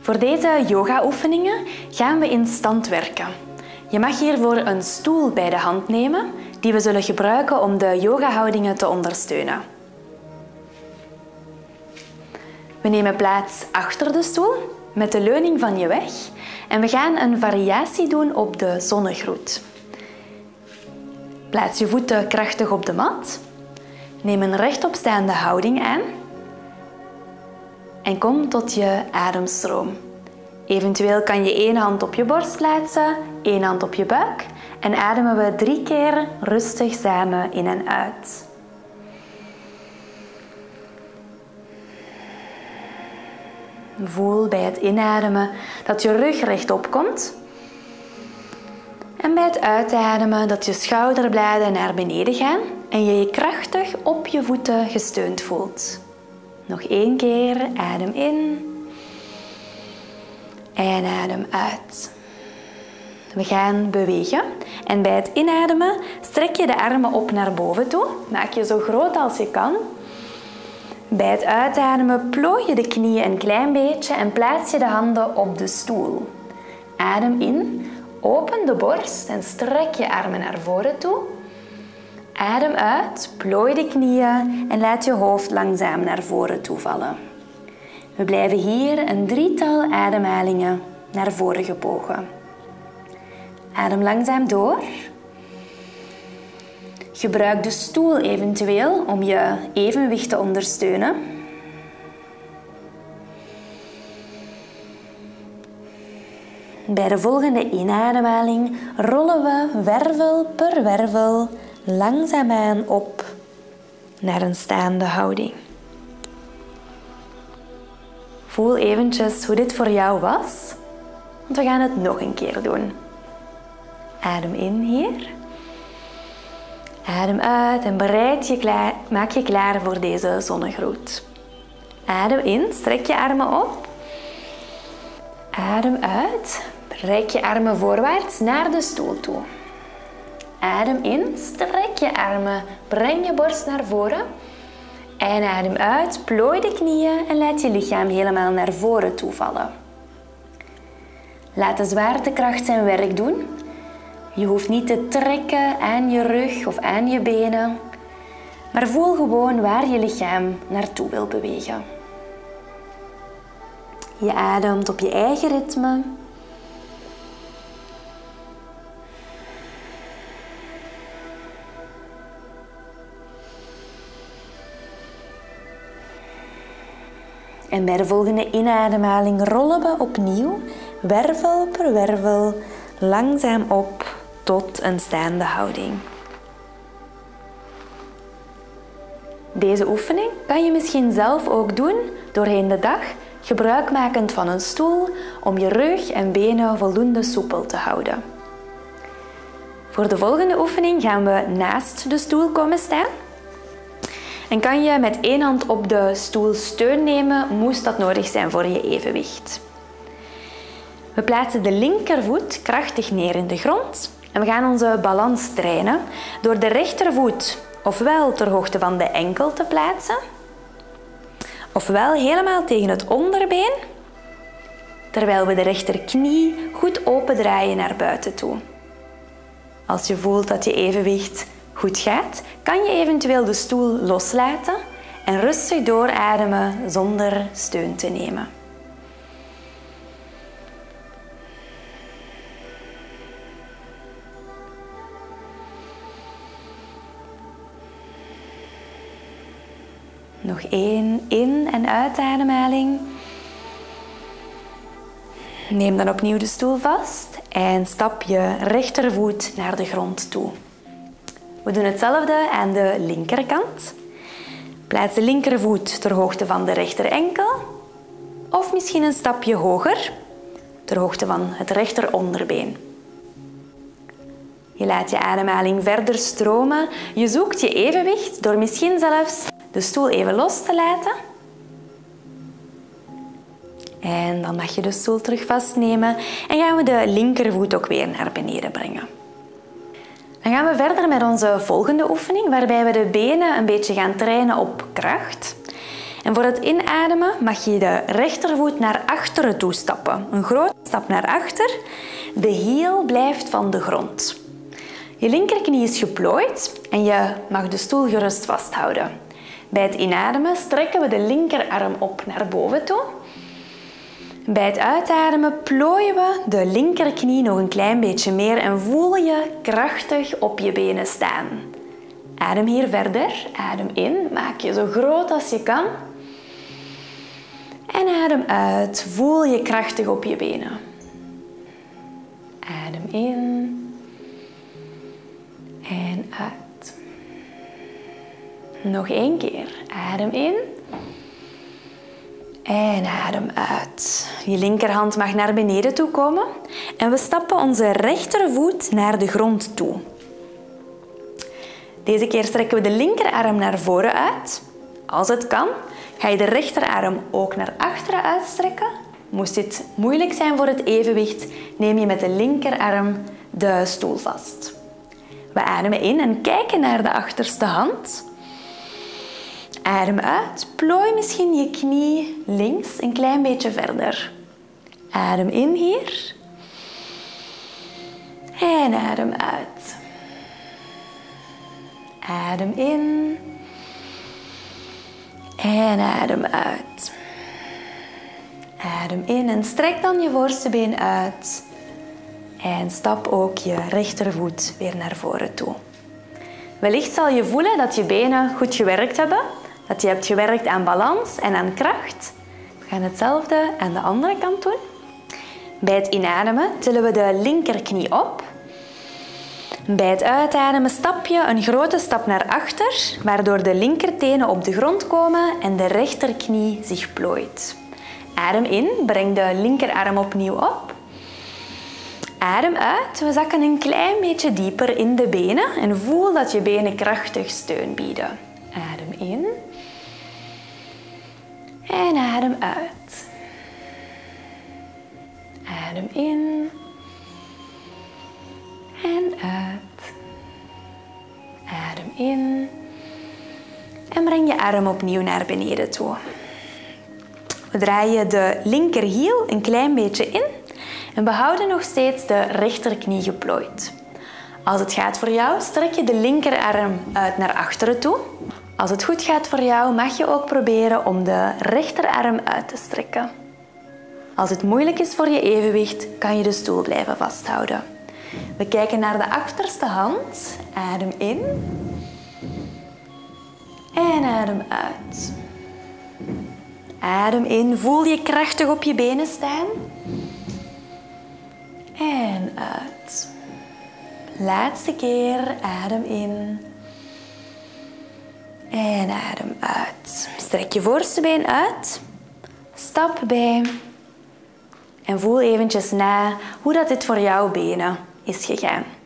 Voor deze yoga-oefeningen gaan we in stand werken. Je mag hiervoor een stoel bij de hand nemen, die we zullen gebruiken om de yoga-houdingen te ondersteunen. We nemen plaats achter de stoel, met de leuning van je weg, en we gaan een variatie doen op de zonnegroet. Plaats je voeten krachtig op de mat, neem een rechtopstaande houding aan en kom tot je ademstroom. Eventueel kan je één hand op je borst plaatsen, één hand op je buik en ademen we 3 keer rustig samen in en uit. Voel bij het inademen dat je rug rechtop komt. En bij het uitademen dat je schouderbladen naar beneden gaan en je je krachtig op je voeten gesteund voelt. Nog 1 keer, adem in en adem uit. We gaan bewegen en bij het inademen strek je de armen op naar boven toe. Maak je zo groot als je kan. Bij het uitademen plooi je de knieën een klein beetje en plaats je de handen op de stoel. Adem in, open de borst en strek je armen naar voren toe. Adem uit, plooi de knieën en laat je hoofd langzaam naar voren toe vallen. We blijven hier een 3-tal ademhalingen naar voren gebogen. Adem langzaam door. Gebruik de stoel eventueel om je evenwicht te ondersteunen. Bij de volgende inademhaling rollen we wervel per wervel langzaamaan op naar een staande houding. Voel eventjes hoe dit voor jou was, want we gaan het nog een keer doen. Adem in hier. Adem uit en maak je klaar voor deze zonnegroet. Adem in, strek je armen op. Adem uit, reik je armen voorwaarts naar de stoel toe. Adem in, strek je armen, breng je borst naar voren. En adem uit, plooi de knieën en laat je lichaam helemaal naar voren toe vallen. Laat de zwaartekracht zijn werk doen. Je hoeft niet te trekken aan je rug of aan je benen, maar voel gewoon waar je lichaam naartoe wil bewegen. Je ademt op je eigen ritme. En bij de volgende inademhaling rollen we opnieuw, wervel per wervel, langzaam op tot een staande houding. Deze oefening kan je misschien zelf ook doen doorheen de dag, gebruikmakend van een stoel om je rug en benen voldoende soepel te houden. Voor de volgende oefening gaan we naast de stoel komen staan. En kan je met 1 hand op de stoel steun nemen, moest dat nodig zijn voor je evenwicht. We plaatsen de linkervoet krachtig neer in de grond en we gaan onze balans trainen door de rechtervoet ofwel ter hoogte van de enkel te plaatsen, ofwel helemaal tegen het onderbeen, terwijl we de rechterknie goed opendraaien naar buiten toe. Als je voelt dat je evenwicht goed gaat, kan je eventueel de stoel loslaten en rustig doorademen zonder steun te nemen. Nog 1 in- en uitademhaling. Neem dan opnieuw de stoel vast en stap je rechtervoet naar de grond toe. We doen hetzelfde aan de linkerkant. Plaats de linkervoet ter hoogte van de rechterenkel of misschien een stapje hoger, ter hoogte van het rechteronderbeen. Je laat je ademhaling verder stromen. Je zoekt je evenwicht door misschien zelfs de stoel even los te laten. En dan mag je de stoel terug vastnemen en gaan we de linkervoet ook weer naar beneden brengen. Dan gaan we verder met onze volgende oefening, waarbij we de benen een beetje gaan trainen op kracht. En voor het inademen mag je de rechtervoet naar achteren toe stappen. Een grote stap naar achter. De hiel blijft van de grond. Je linkerknie is geplooid en je mag de stoel gerust vasthouden. Bij het inademen strekken we de linkerarm op naar boven toe. Bij het uitademen plooien we de linkerknie nog een klein beetje meer en voel je krachtig op je benen staan. Adem hier verder. Adem in. Maak je zo groot als je kan. En adem uit. Voel je krachtig op je benen. Adem in. En uit. Nog 1 keer. Adem in. En adem uit. Je linkerhand mag naar beneden toe komen. En we stappen onze rechtervoet naar de grond toe. Deze keer strekken we de linkerarm naar voren uit. Als het kan, ga je de rechterarm ook naar achteren uitstrekken. Moest dit moeilijk zijn voor het evenwicht, neem je met de linkerarm de stoel vast. We ademen in en kijken naar de achterste hand. Adem uit. Plooi misschien je knie links een klein beetje verder. Adem in hier. En adem uit. Adem in. En adem uit. Adem in en strek dan je voorste been uit. En stap ook je rechtervoet weer naar voren toe. Wellicht zal je voelen dat je benen goed gewerkt hebben. Dat je hebt gewerkt aan balans en aan kracht. We gaan hetzelfde aan de andere kant doen. Bij het inademen tillen we de linkerknie op. Bij het uitademen stap je een grote stap naar achter, waardoor de linkertenen op de grond komen en de rechterknie zich plooit. Adem in, breng de linkerarm opnieuw op. Adem uit, we zakken een klein beetje dieper in de benen en voel dat je benen krachtig steun bieden. Adem in. En adem uit. Adem in. En uit. Adem in. En breng je arm opnieuw naar beneden toe. We draaien de linkerhiel een klein beetje in. En we houden nog steeds de rechterknie geplooid. Als het gaat voor jou, strek je de linkerarm uit naar achteren toe. Als het goed gaat voor jou, mag je ook proberen om de rechterarm uit te strekken. Als het moeilijk is voor je evenwicht, kan je de stoel blijven vasthouden. We kijken naar de achterste hand. Adem in. En adem uit. Adem in. Voel je krachtig op je benen staan. En uit. Laatste keer. Adem in. En adem uit. Strek je voorste been uit. Stap bij. En voel eventjes na hoe dit voor jouw benen is gegaan.